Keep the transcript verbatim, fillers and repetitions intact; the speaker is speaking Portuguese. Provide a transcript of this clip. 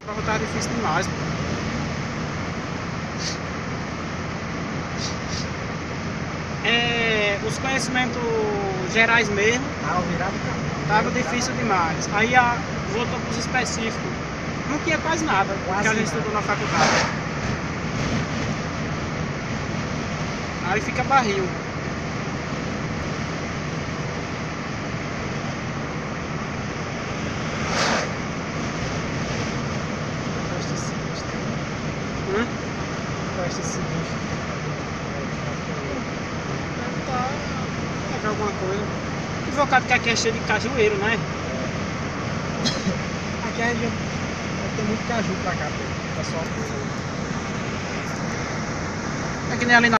A prova tá difícil demais. É, os conhecimentos gerais mesmo Ah, o virado tava difícil demais. Aí a, voltou para os específicos. Não tinha quase nada Quase que a gente nada. estudou na faculdade. Aí fica barril. Presta sinistro. Hum? Presta sinistro. Deve estar. Deve ver alguma coisa. Invocado que aqui é cheio de cajueiro, né? Aqui a região tem muito caju pra cá, pô. Pessoal. É que nem ali na